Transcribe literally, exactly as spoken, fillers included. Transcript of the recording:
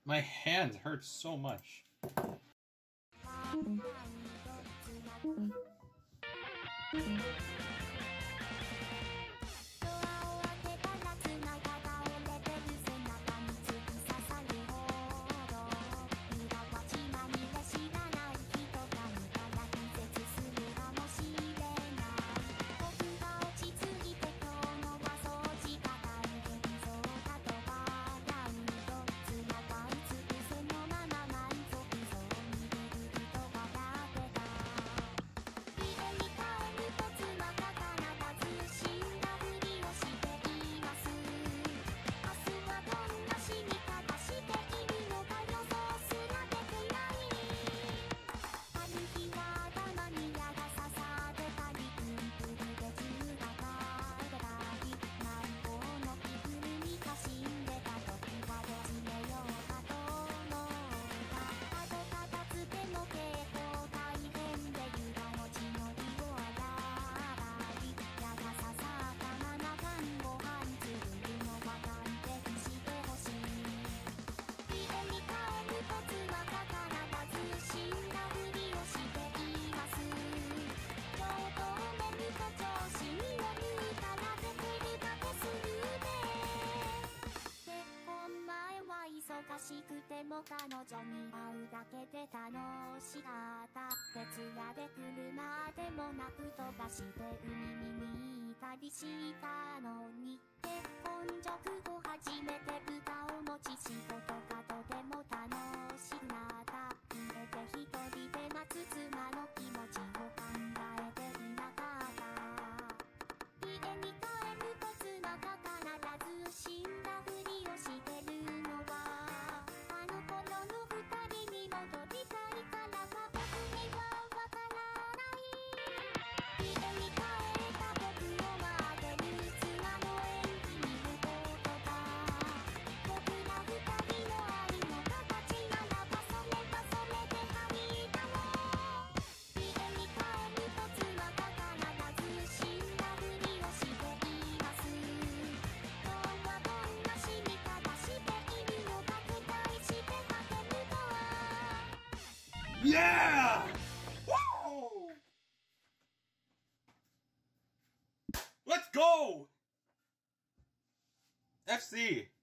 My hand hurts so much. 彼女に会うだけで楽しかった。徹夜で車でもなく飛ばして海見に行ったりしたのに、結婚直後初めて部下を持ち仕事がとても楽しくなった。家で一人で待つ妻の気持ちを考えていなかった。家に帰ると妻が必ず死んだふりをしてるのは Yeah! Woo! Let's go! F C!